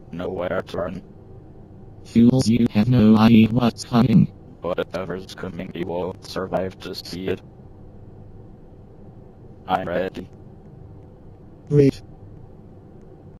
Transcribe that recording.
nowhere to run. Fools, you have no idea what's coming. Whatever's coming, you won't survive to see it. I'm ready.